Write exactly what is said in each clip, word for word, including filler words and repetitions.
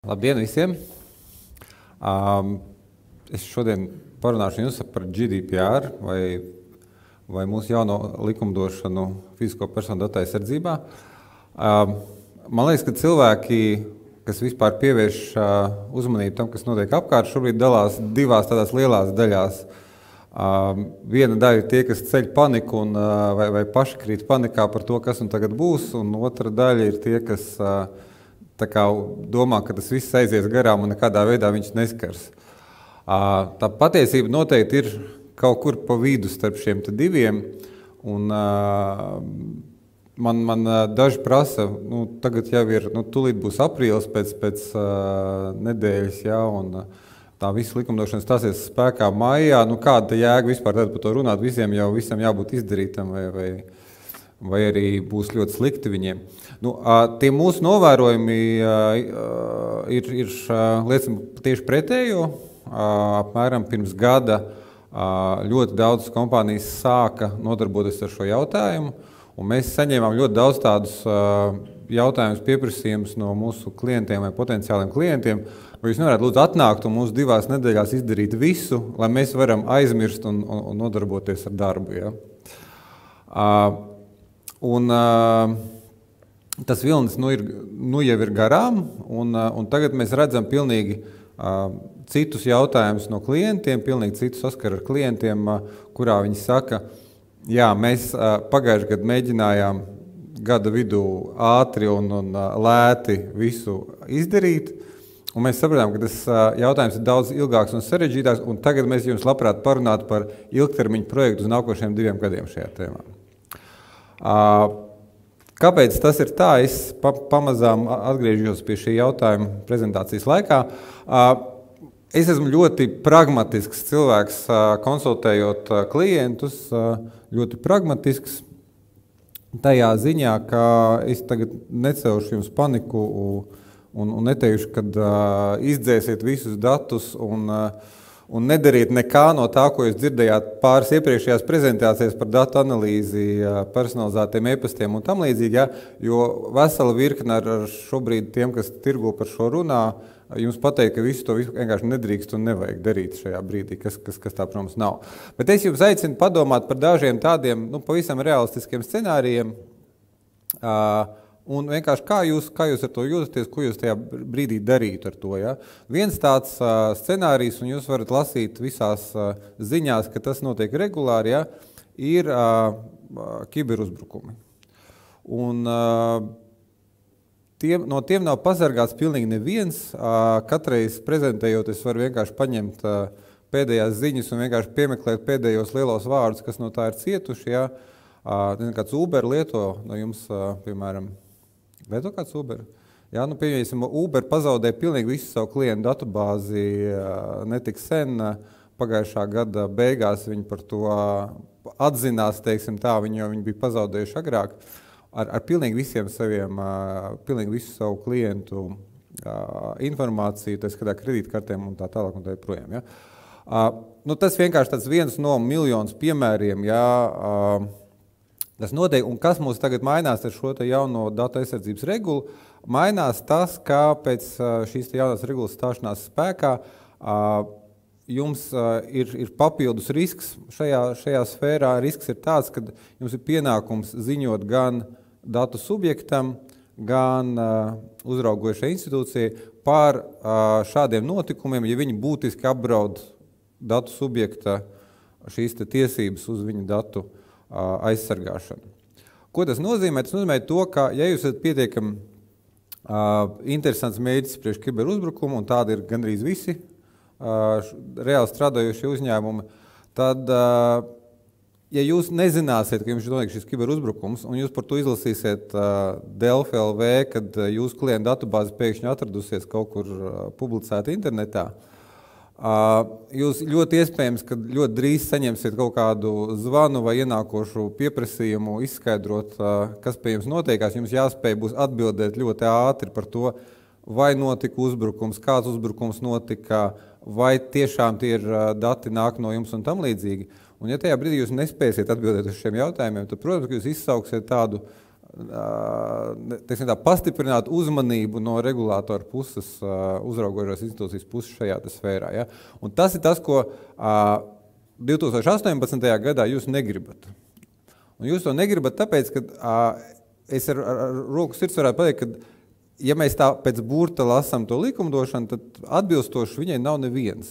Labdien visiem! Um, es šodien parunāšu jums par G D P R vai, vai mūsu jauno likumdošanu fizisko personu datu aizsardzībā. Um, man liekas, ka cilvēki, kas vispār pievērš uh, uzmanību tam, kas notiek apkārt, šobrīd dalās divās tādās lielās daļās. Um, viena daļa ir tie, kas ceļ paniku un, uh, vai, vai paši krīt panikā par to, kas un tagad būs, un otra daļa ir tie, kas uh, tā kā domā, ka tas viss aizies garām un nekādā veidā viņš neskars. Tā patiesība noteikti ir kaut kur pa vidu starp šiem te diviem. Un, man, man daži prasa, nu, tagad jau ir, nu, tūlīt būs aprīlis pēc, pēc uh, nedēļas, jā, un tā visa likumdošana stāsies spēkā maijā. Nu, kāda jēga vispār tad par to runāt? Visiem jau visam jābūt izdarītam vai, vai, vai arī būs ļoti slikti viņiem. Nu, tie mūsu novērojumi ir, ir liecina tieši pretējo. Apmēram pirms gada ļoti daudz kompānijas sāka nodarboties ar šo jautājumu, un mēs saņēmām ļoti daudz tādus jautājumus, pieprasījumus no mūsu klientiem vai potenciāliem klientiem, vai jūs nevarētu lūdzu atnākt un mūsu divās nedēļās izdarīt visu, lai mēs varam aizmirst un, un, un nodarboties ar darbu. Ja? Un, tas vilnis nu, ir, nu jau ir garām, un, un tagad mēs redzam pilnīgi uh, citus jautājumus no klientiem, pilnīgi citu saskaru ar klientiem, uh, kurā viņi saka, jā, mēs uh, pagājuši gadu mēģinājām gada vidū ātri un, un uh, lēti visu izdarīt, un mēs sapratām, ka tas uh, jautājums ir daudz ilgāks un sarežģītāks, un tagad mēs jums labprāt parunātu par ilgtermiņu projektu uz nākošajiem diviem gadiem šajā tēmā. Uh, Kāpēc tas ir tā? Es pa, pamazām atgriežos pie šī jautājuma prezentācijas laikā. Es esmu ļoti pragmatisks cilvēks, konsultējot klientus, ļoti pragmatisks tajā ziņā, ka es tagad necelšu jums paniku un, un neteikšu, kad izdzēsiet visus datus un un nedariet nekā no tā, ko jūs dzirdējāt pāris iepriekšējās prezentācijas par datu analīzi, personalizētiem e-pastiem un tam līdzīgi, ja? Jo vesela virkne ar šobrīd tiem, kas tirgo par šo runā, jums pateikt, ka visu to vienkārši nedrīkst un nevajag darīt šajā brīdī, kas, kas, kas tā, protams, nav. Bet es jums aicinu padomāt par dažiem tādiem, nu, pavisam realistiskiem scenārijiem, uh, un vienkārši kā jūs, kā jūs ar to jūtaties, ko jūs tajā brīdī darītu ar to. Ja? Viens tāds uh, scenārijs, un jūs varat lasīt visās uh, ziņās, ka tas notiek regulāri, ja? Ir uh, kiberuzbrukumi. Un, uh, tiem, no tiem nav pasargāts pilnīgi neviens. Uh, katreiz prezentējot, es varu vienkārši paņemt uh, pēdējās ziņas un vienkārši piemeklēt pēdējos lielos vārdus, kas no tā ir cietuši. Ja? Uh, kāds Uber lieto no jums, uh, piemēram, Lieto kāds Uber? Jā, nu, pieņemsim, Uber pazaudēja pilnīgi visu savu klientu datubāzi netik sen. Pagājušā gada beigās viņi par to atzinās, teiksim tā, viņi jau viņi bija pazaudējuši agrāk ar, ar pilnīgi visiem saviem, pilnīgi visu savu klientu informāciju, tā skatā kredītkartēm un tā tālāk un tā projām. Ja? Nu, tas vienkārši tāds viens no miljonus piemēriem, ja, tas notiek, un kas mums tagad mainās ar šo te jauno datu aizsardzības regulu, mainās tas, kā pēc šīs te jaunās regulas stāšanās spēkā jums ir, ir papildus risks šajā, šajā sfērā. Risks ir tāds, ka jums ir pienākums ziņot gan datu subjektam, gan uzraugošai institūcijai par šādiem notikumiem, ja viņi būtiski apdraud datu subjekta šīs te tiesības uz viņu datu aizsargāšanu. Ko tas nozīmē? Tas nozīmē to, ka, ja jūs esat pietiekami uh, interesants mēģis priekš kiberuzbrukumu, un tādi ir gandrīz visi uh, reāli strādājošie uzņēmumi, tad, uh, ja jūs nezināsiet, ka jums notiek šis kiberuzbrukums, un jūs par to izlasīsiet uh, Delfi L V, kad uh, jūsu klientu datubāze pēkšņi atradusies kaut kur uh, publicēta internetā, jūs ļoti iespējams, ka ļoti drīz saņemsiet kaut kādu zvanu vai ienākošu pieprasījumu izskaidrot, kas pie jums notiekās. Jums jāspēj būs atbildēt ļoti ātri par to, vai notika uzbrukums, kāds uzbrukums notika, vai tiešām tie ir dati nāk no jums un tam līdzīgi. Un ja tajā brīdī jūs nespēsiet atbildēt uz šiem jautājumiem, tad, protams, ka jūs izsauksiet tādu teiksim tā, pastiprināt uzmanību no regulātora puses, uzraugošās institūcijas puses šajā sfērā. Ja? Un tas ir tas, ko divi tūkstoši astoņpadsmitajā gadā jūs negribat. Un jūs to negribat tāpēc, ka es ar, ar, ar roku sirds varētu pateikt, ka ja mēs tā pēc burta lasām to likumdošanu, tad atbilstoši viņai nav neviens.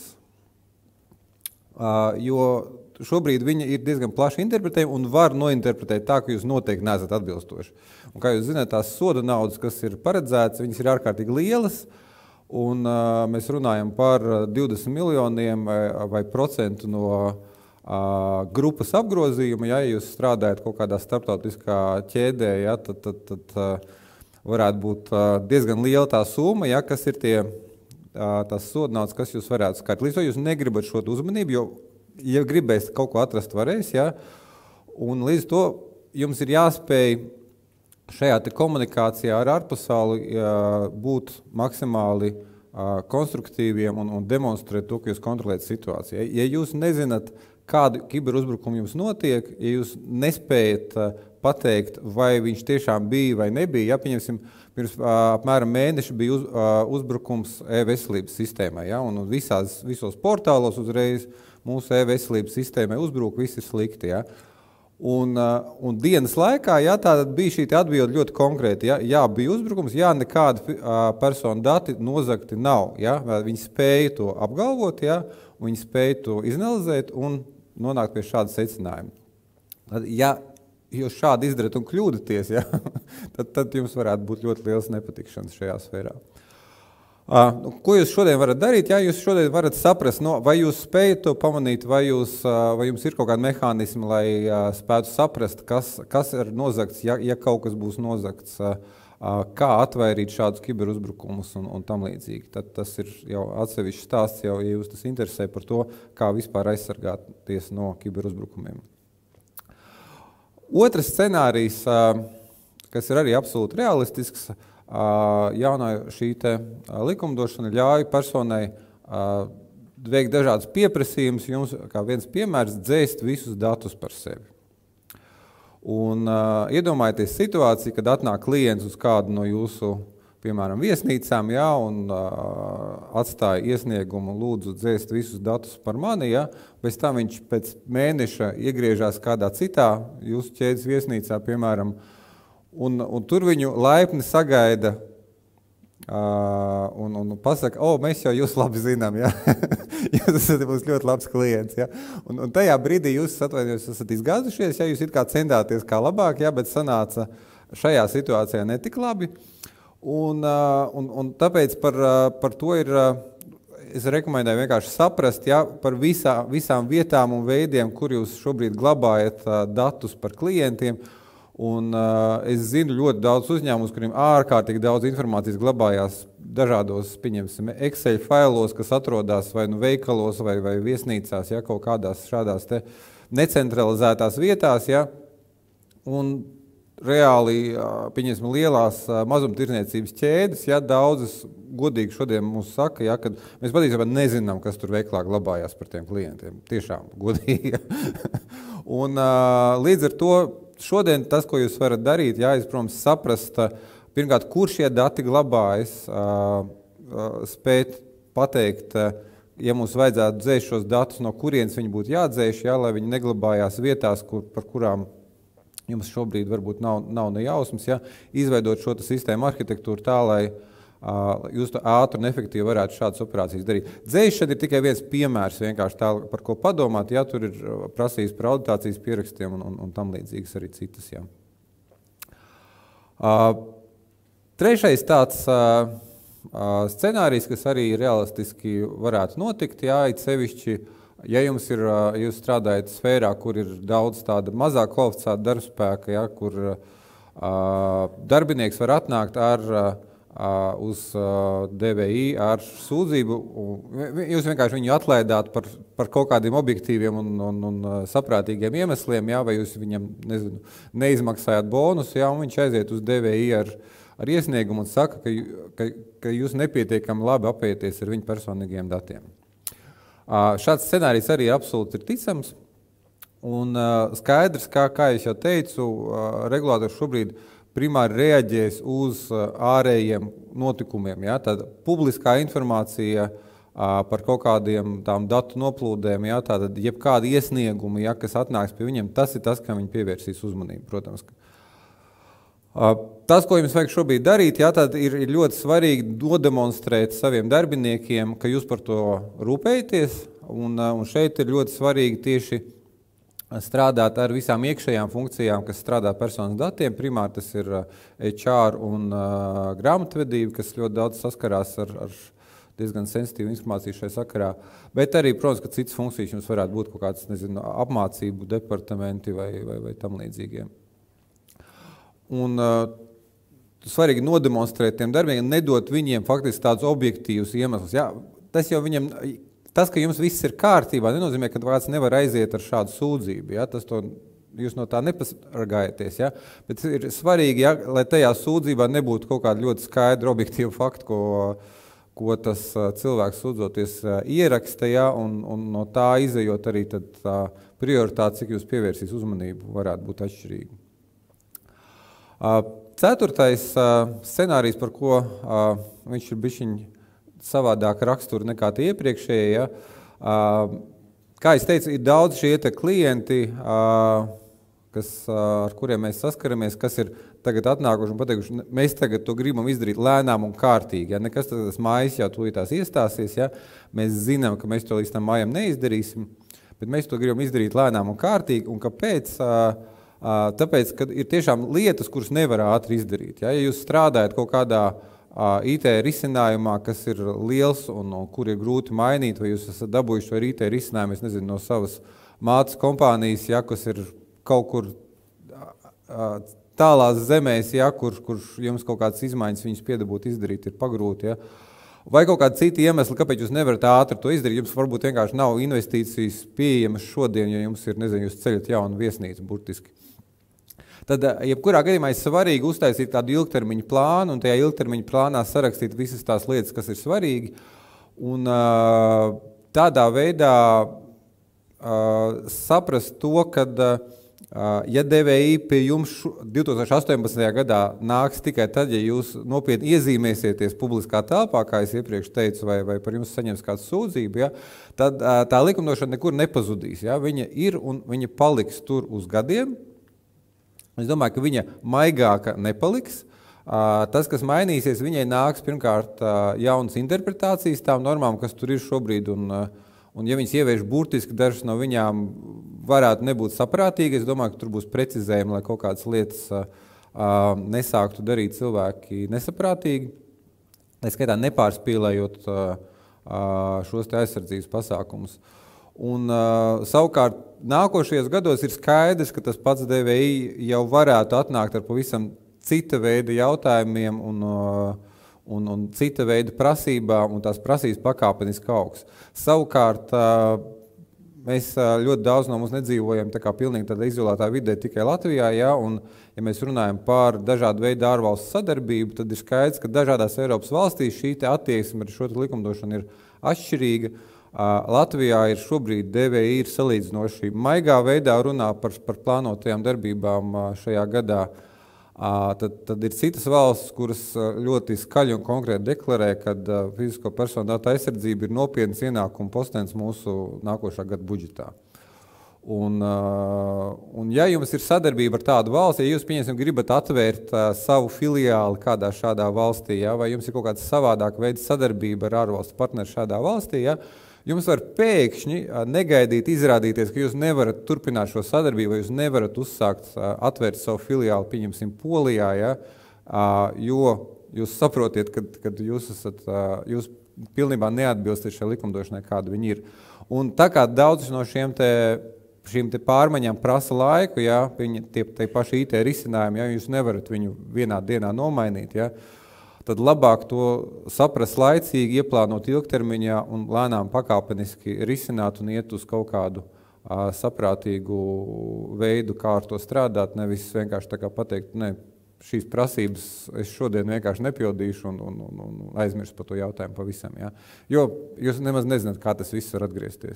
Jo šobrīd viņa ir diezgan plaši interpretējama un var nointerpretēt tā, ka jūs noteikti neesat atbilstoši. Un kā jūs zināt, tās soda naudas, kas ir paredzētas, viņas ir ārkārtīgi lielas, un uh, mēs runājam par divdesmit miljoniem vai, vai procentu no uh, grupas apgrozījuma. Ja jūs strādājat kaut kādā starptautiskā ķēdē, ja, tad, tad, tad uh, varētu būt uh, diezgan liela tā summa, ja, kas ir tie, uh, tās soda naudas, kas jūs varētu skart. Līdz to jūs negribat šo uzmanību, jo ja gribēs kaut ko atrast, varēs, ja? Un līdz to jums ir jāspēj šajā te komunikācijā ar ārpasauli ja, būt maksimāli uh, konstruktīviem un, un demonstrēt to, ka jūs kontrolējat situāciju. Ja, ja jūs nezināt, kādu kiberuzbrukumu jums notiek, ja jūs nespējat uh, pateikt, vai viņš tiešām bija vai nebija, ja, pieņemsim, pirms uh, apmēram mēneša bija uz, uh, uzbrukums e-veselības sistēmai, ja, un visās, visos portālos uzreiz mūsu e-veselības sistēmai uzbruk, viss ir slikti. Ja? Un, uh, un dienas laikā ja, tātad bija šī atbilde ļoti konkrēti. Ja? Jā, bija uzbrukums, jā, nekāda uh, personu dati nozagti nav. Ja? Viņi spēja to apgalvot, ja? Un viņi spēja to izanalizēt un nonākt pie šāda secinājuma. Tad, ja jūs šādi izdarat un kļūdaties, ja? tad, tad jums varētu būt ļoti liels nepatikšanas šajā sfērā. Uh, ko jūs šodien varat darīt? Jā, jūs šodien varat saprast, no, vai jūs spējat to pamanīt, vai, jūs, uh, vai jums ir kaut kādi mehānismi, lai uh, spētu saprast, kas, kas ir nozagts, ja, ja kaut kas būs nozagts, uh, uh, kā atvairīt šādus kiberuzbrukumus un, un tam līdzīgi. Tad tas ir jau atsevišķs stāsts, jau, ja jūs tas interesē par to, kā vispār aizsargāties no kiberuzbrukumiem. Otrs scenārijs, uh, kas ir arī absolūti realistisks, jaunā šī te likumdošana ļauj personai veikt dažādas pieprasījumus, jums, kā viens piemērs, dzēst visus datus par sevi. Un iedomājieties situāciju, kad atnāk klients uz kādu no jūsu, piemēram, viesnīcām, ja, un atstāja iesniegumu, lūdzu dzēst visus datus par mani, ja, pēc tam viņš pēc mēneša iegriežās kādā citā jūsu ķēdes viesnīcā, piemēram, Un, un tur viņu laipni sagaida uh, un, un pasaka, o, mēs jau jūs labi zinām, ja? Jūs esat mums ļoti labs klients. Ja? Un, un tajā brīdī jūs atvainojos, esat izgāzušies, ja jūs it kā centāties kā labāk, ja? Bet sanāca šajā situācijā netik labi. Un, uh, un, un tāpēc par, uh, par to ir, uh, es rekomendēju vienkārši saprast, ja? Par visā, visām vietām un veidiem, kur jūs šobrīd glabājat uh, datus par klientiem. Un uh, es zinu ļoti daudz uzņēmumus, kuriem ārkārtīgi daudz informācijas glabājās dažādos, pieņemsim, Excel failos, kas atrodas vai nu veikalos vai, vai viesnīcās, ja, kaut kādās šādās te necentralizētās vietās, ja, un reāli, pieņemsim, lielās mazumtirniecības ķēdes, ja, daudzas godīgi šodien mums saka, ja, kad mēs patiesībā nezinām, kas tur veiklā glabājās par tiem klientiem. Tiešām godīgi. Ja. Un uh, līdz ar to šodien tas, ko jūs varat darīt, jā, es, protams, saprast, pirmkārt, kur šie dati glabājas, spēt pateikt, ja mums vajadzētu dzēst šos datus, no kurienes viņi būtu jādzēš, jā, lai viņi neglabājās vietās, kur, par kurām jums šobrīd varbūt nav, nav ne jausmas, jā, izveidot šo sistēmu arhitektūru tā, lai jūs to ātri un efektīvi varētu šādas operācijas darīt. Dzēšana ir tikai viens piemērs, vienkārši tā, par ko padomāt, ja tur ir prasījis par auditācijas pierakstiem un, un, un tam līdzīgas arī citas. Jā. Uh, trešais tāds uh, scenārijs, kas arī realistiski varētu notikt, jā, it sevišķi, ja jums ir, uh, jūs strādājat sfērā, kur ir daudz tāda mazāk kvalificēta darbspēka, jā, kur uh, darbinieks var atnākt ar uh, uz D V I ar sūdzību. Jūs vienkārši viņu atlaidāt par, par kaut kādiem objektīviem un, un, un saprātīgiem iemesliem, jā, vai jūs viņam, nezinu, neizmaksājāt bonusu, jā, un viņš aiziet uz D V I ar, ar iesniegumu un saka, ka, ka, ka jūs nepietiekami labi apieties ar viņu personīgiem datiem. Šāds scenārijs arī absolūti ir ticams. Un skaidrs, kā, kā es jau teicu, regulātors šobrīd primāri reaģēs uz ārējiem notikumiem. Ja? Tad publiskā informācija par kaut kādiem tām datu noplūdēm, ja? Tātad jebkādi iesniegumi, ja, kas atnāks pie viņiem, tas ir tas, kam viņi pievērsīs uzmanību, protams. Tas, ko jums vajag šobrīd darīt, ja, tad ir, ir ļoti svarīgi nodemonstrēt saviem darbiniekiem, ka jūs par to rūpējaties, un, un šeit ir ļoti svarīgi tieši strādāt ar visām iekšējām funkcijām, kas strādā personas datiem. Primāri tas ir H R un uh, grāmatvedība, kas ļoti daudz saskarās ar, ar diezgan sensitīvu informāciju šai sakarā. Bet arī, protams, ka citas funkcijas jums varētu būt kaut kāds, nezinu, apmācību departamenti vai, vai, vai tam līdzīgiem. Un uh, svarīgi nodemonstrēt tiem darbiem, nedot viņiem faktiski tādus objektīvus iemeslus. Jā, tas jau viņam... Tas, ka jums viss ir kārtībā, nenozīmē, ka kāds nevar aiziet ar šādu sūdzību. Ja? Tas to, jūs no tā nepasargājaties. Ja? Bet ir svarīgi, ja, lai tajā sūdzībā nebūtu kaut kāda ļoti skaidra objektīva fakta, ko, ko tas cilvēks sūdzoties ieraksta, ja? un, un no tā izejot arī tad tā prioritāte, cik jūs pievērsīs uzmanību, varētu būt atšķirīga. Ceturtais scenārijs, par ko viņš ir bišķiņ savādāk rakstura nekā tie iepriekšējie. Ja. Kā es teicu, ir daudz šie te klienti, kas, ar kuriem mēs saskaramies, kas ir tagad atnākuši un pateikuši, mēs tagad to gribam izdarīt lēnām un kārtīgi. Ja. Nekas tas mājas jau tūlītās iestāsies. Ja. Mēs zinām, ka mēs to līdz tam mājam neizdarīsim, bet mēs to gribam izdarīt lēnām un kārtīgi. Un kāpēc? Tāpēc, ka ir tiešām lietas, kuras nevar ātri izdarīt. Ja. Ja jūs strādājat kaut kādā I T risinājumā, kas ir liels un, un kur ir grūti mainīt, vai jūs esat dabūjuši šo I T risinājumu, es nezinu, no savas mātes kompānijas, ja, kas ir kaut kur tālās zemēs, ja, kur, kur jums kaut kādas izmaiņas viņus piedabūt izdarīt, ir pagrūti. Ja. Vai kaut kādi citi iemesli, kāpēc jūs nevarat ātri to izdarīt, jums varbūt vienkārši nav investīcijas pieejamas šodien, ja jums ir, nezinu, jūs ceļat jaunu viesnīcu burtiski. Tad, jebkurā gadījumā ir svarīgi uztaisīt tādu ilgtermiņu plānu un tajā ilgtermiņu plānā sarakstīt visas tās lietas, kas ir svarīgi. Un tādā veidā saprast to, ka, ja D V I pie jums divi tūkstoši astoņpadsmitajā gadā nāks tikai tad, ja jūs nopietni iezīmēsieties publiskā telpā, kā es iepriekš teicu, vai, vai par jums saņems kādu sūdzību, ja, tad tā likumdošana nekur nepazudīs. Ja. Viņa ir un viņa paliks tur uz gadiem. Es domāju, ka viņa maigāka nepaliks. Tas, kas mainīsies, viņai nāks pirmkārt jaunas interpretācijas tām normām, kas tur ir šobrīd, un, un ja viņas ievieš burtiski, dažas no viņām varētu nebūt saprātīgi. Es domāju, ka tur būs precizējumi, lai kaut kādas lietas nesāktu darīt cilvēki nesaprātīgi, lai skaitā nepārspīlējot šos te aizsardzības pasākumus. Un uh, savukārt nākošajos gados ir skaidrs, ka tas pats D V I jau varētu atnākt ar pavisam cita veida jautājumiem un, uh, un, un cita veida prasībām, un tās prasības pakāpeniski augs. Savukārt uh, mēs uh, ļoti daudz no mums nedzīvojam tā kā pilnīgi tādā izolētā vidē tikai Latvijā, ja, un ja mēs runājam par dažādu veidu ārvalstu sadarbību, tad ir skaidrs, ka dažādās Eiropas valstīs šī te attieksme ar šo te likumdošanu ir atšķirīga. Latvijā ir šobrīd D V I ir salīdzinoši maigā veidā runā par, par plānotajām darbībām šajā gadā. Tad, tad ir citas valsts, kuras ļoti skaļi un konkrēti deklarē, ka fizisko personu datu aizsardzība ir nopietnas ienākuma postens mūsu nākošā gada budžetā. Un, un ja jums ir sadarbība ar tādu valsti, ja jūs, pieņemsim, gribat atvērt savu filiāli kādā šādā valstī, ja, vai jums ir kaut kāds savādāk veids sadarbība ar ārvalstu partneri šādā valstī, ja, jums var pēkšņi negaidīt, izrādīties, ka jūs nevarat turpināt šo sadarbību, vai jūs nevarat uzsākt, atvērt savu filiāli, pieņemsim, Polijā, ja, jo jūs saprotiet, ka, kad jūs esat, jūs pilnībā neatbilstat šai likumdošanai, kāda viņi ir. Un tā kā daudz no šiem te, šīm te pārmaiņām prasa laiku, ja, viņi tie, tie paši I T risinājumi, ja, jūs nevarat viņu vienā dienā nomainīt, ja, tad labāk to saprast laicīgi, ieplānot ilgtermiņā un lēnām pakāpeniski risināt un iet uz kaut kādu a, saprātīgu veidu, kā ar to strādāt, nevis vienkārši tā kā pateikt, ne, šīs prasības es šodien vienkārši nepildīšu un, un, un, un aizmirstu par to jautājumu pavisam. Ja? Jo jūs nemaz nezināt, kā tas viss var atgriezties.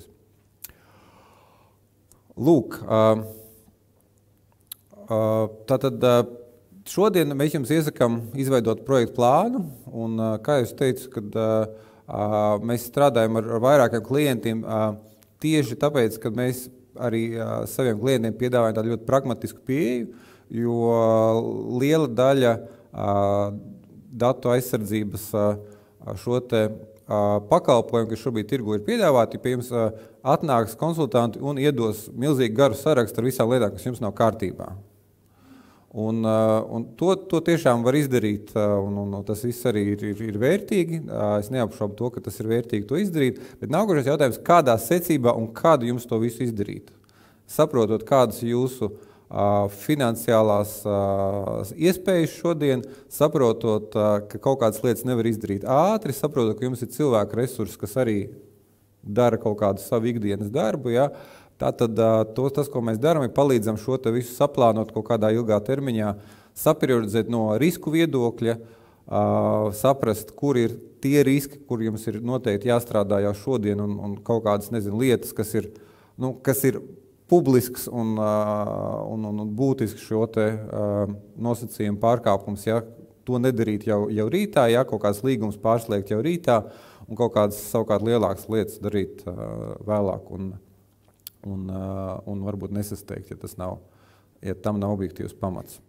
Lūk, a, a, tātad a, šodien mēs jums iesakām izveidot projektu plānu, un, kā jūs teicu, kad mēs strādājam ar vairākiem klientiem tieši tāpēc, ka mēs arī saviem klientiem piedāvājam tādu ļoti pragmatisku pieeju, jo liela daļa datu aizsardzības šo te pakalpojumu, kas šobrīd tirgu ir piedāvāti, pie jums atnāks konsultanti un iedos milzīgi garu sarakstu ar visām lietām, kas jums nav kārtībā. Un, un to, to tiešām var izdarīt, un, un tas viss arī ir, ir, ir vērtīgi. Es neapšaubu to, ka tas ir vērtīgi to izdarīt, bet nākošais jautājums, kādā secībā un kādu jums to visu izdarīt. Saprotot, kādas jūsu uh, finansiālās uh, iespējas šodien, saprotot, uh, ka kaut kādas lietas nevar izdarīt ātri, saprotot, ka jums ir cilvēku resursi, kas arī dara kaut kādu savu ikdienas darbu, ja? Tātad to, tas, ko mēs darām, ir palīdzam šo te visu saplānot kaut kādā ilgā termiņā, saprioritizēt no risku viedokļa, saprast, kur ir tie riski, kur jums ir noteikti jāstrādā jau šodien, un, un kaut kādas, nezinu, lietas, kas ir, nu, kas ir publisks un, un, un, un būtisks šo te nosacījumu pārkāpums, ja, to nedarīt jau, jau rītā, ja, kaut kāds līgums pārslēgt jau rītā, un kaut kādas savukārt lielākas lietas darīt vēlāk. Un, Un, un varbūt nesasteigt, ja, tas nav, ja tam nav objektīvs pamats.